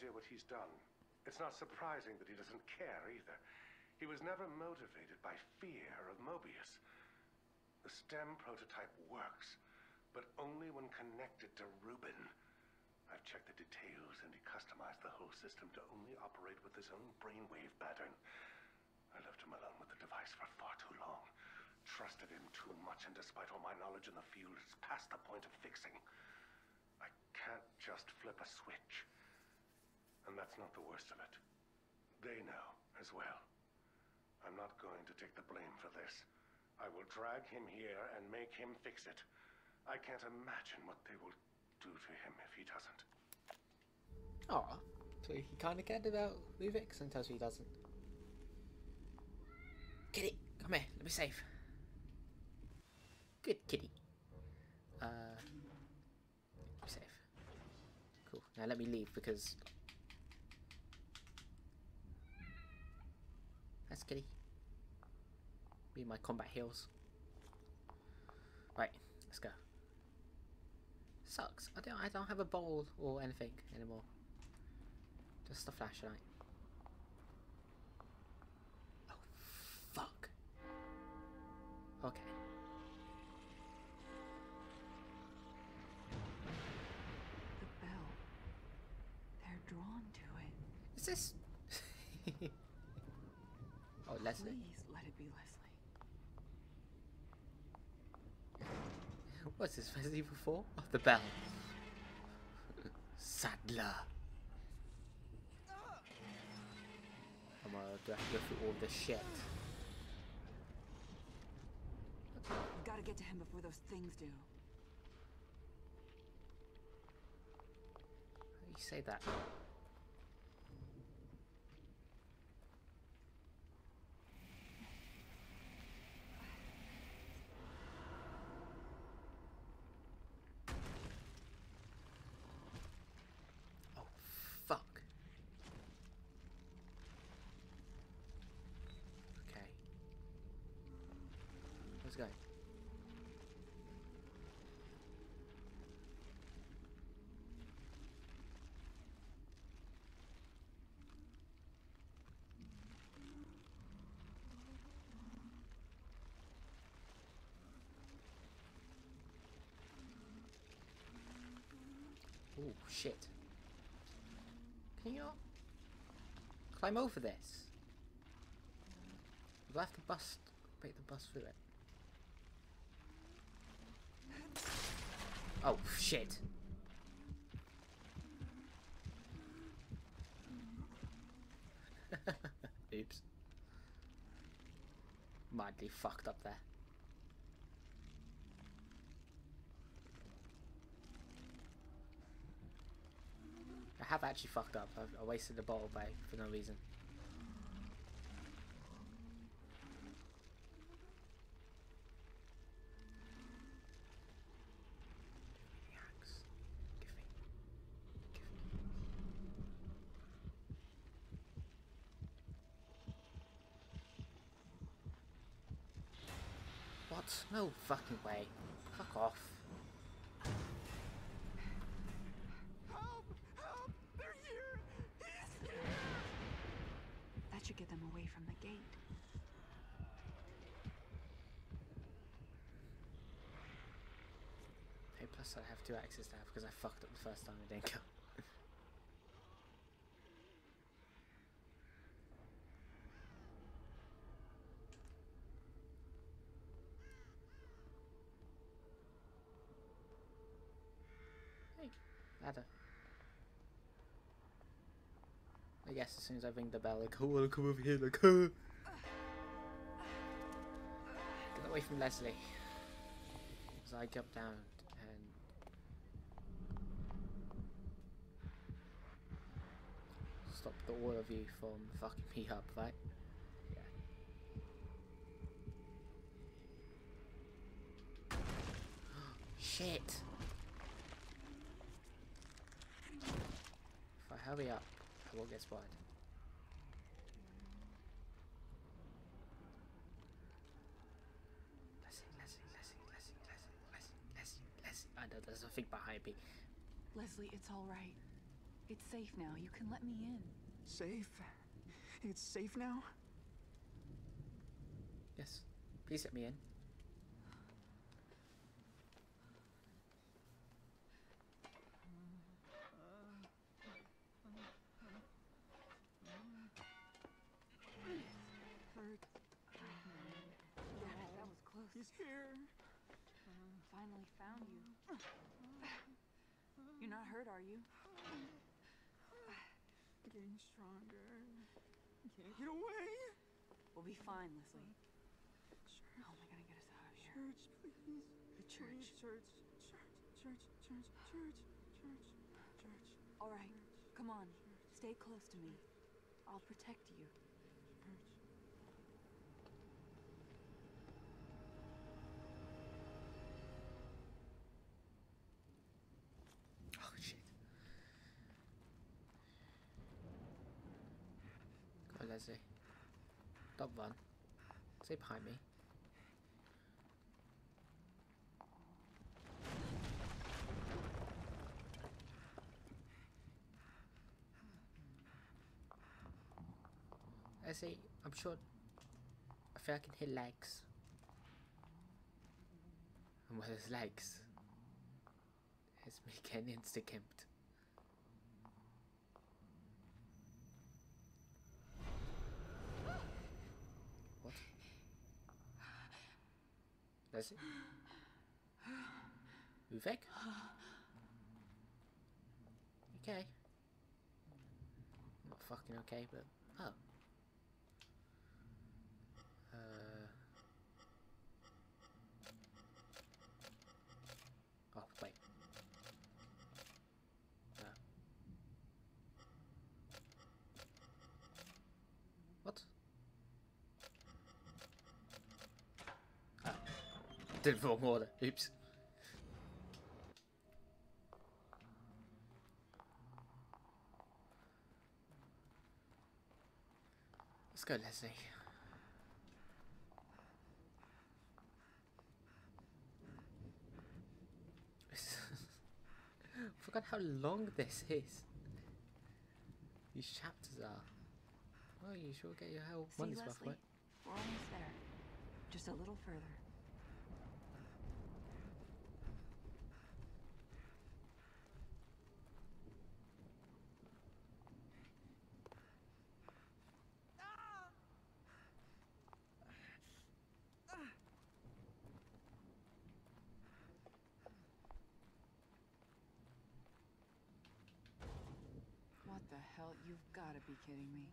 idea what he's done. It's not surprising that he doesn't care either. He was never motivated by fear of Mobius. The STEM prototype works, but only when connected to Rubin. I've checked the details, and he customized the whole system to only operate with his own brainwave pattern. I left him alone with the device for far too long. Trusted him too much, and despite all my knowledge in the field, it's past the point of fixing. I can't just flip a switch. And that's not the worst of it. They know as well. I'm not going to take the blame for this. I will drag him here and make him fix it. I can't imagine what they will do to him if he doesn't. Oh, so he kind of cared about Ruvix until he doesn't. Kitty, come here. Let me save. Good kitty. Let me save. Cool. Now let me leave because. That's kitty. Be my combat heals. Right, let's go. Sucks. I don't have a bowl or anything anymore. Just a flashlight. Oh fuck. Okay. The bell. They're drawn to it. Is this Oh, Leslie. Please let it be Leslie. What's this Resident Evil 4? Oh, the bell. Sadler. Do I have to go through all this shit? Gotta get to him before those things do. How do you say that? Fuck. Okay. Let's go. Oh shit. Can you not climb over this? Do I have to break the bus through it? Oh shit. Oops. Madly fucked up there. I have actually fucked up. I wasted the bottle by for no reason. Axe. Give me. What? No fucking way. Fuck off. That should get them away from the gate. Hey, plus I have 2 axes now because I fucked up the first time I didn't go. Hey, ladder. I guess as soon as I ring the bell, like, oh, I wanna come over here, like, oh. Get away from Leslie. As I jump down and stop the all of you from fucking me up, right? Yeah. Shit! If I hurry up, I won't get spotted. Leslie. I know there's nothing behind me. Leslie, it's all right. It's safe now. You can let me in. Safe? It's safe now? Yes. Please let me in. Hurt. Damn it, that was close. He's here. Finally found you. You're not hurt, are you? Getting stronger. Can't get away. We'll be fine, Leslie. How am I gonna get us out of here? Church, please. The church. Please, church. All right, come on. Stay close to me. I'll protect you. Oh shit. Go on, Leslie. Don't run. Stay behind me. Leslie, I'm sure. I feel I can hear legs. And where there's legs, it's me getting insta-kimped. What? Leslie? Uvek? Okay. I'm not fucking okay, but oh. Oh wait. No. What? Ah. Did the wrong order. Oops. Let's go, Leslie. I forgot how long this is. These chapters are. Oh, you sure get your whole See, money's worth, Leslie? right? We're almost there. Just a little further. What the hell? You've got to be kidding me.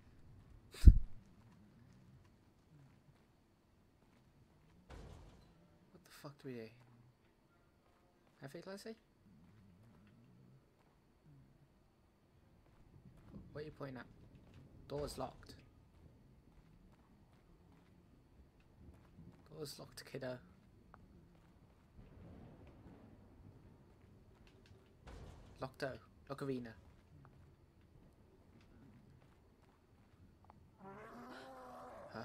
What the fuck do we do? Have it, Leslie? What are you pointing at? Door's locked. Door's locked, kiddo. Locked-o. Lockarina. Huh?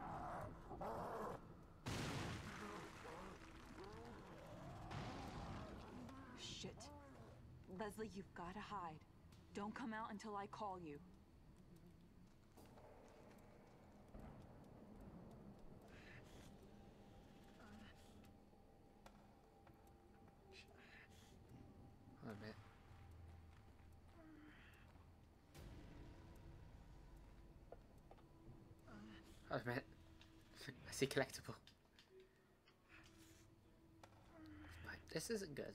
Shit. Leslie, you've got to hide. Don't come out until I call you. Hold on a minute. Hold on a minute. I see collectible. Right, this isn't good.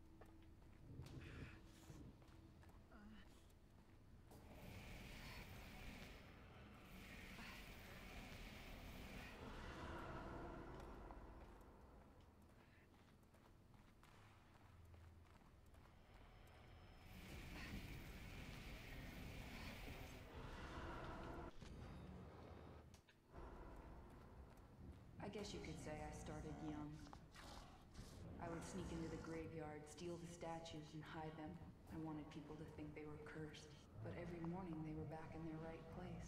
I guess you could say I started young. I would sneak into the graveyard, steal the statues, and hide them. I wanted people to think they were cursed, but every morning they were back in their right place.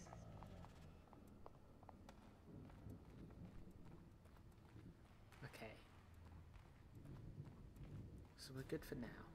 Okay. So we're good for now.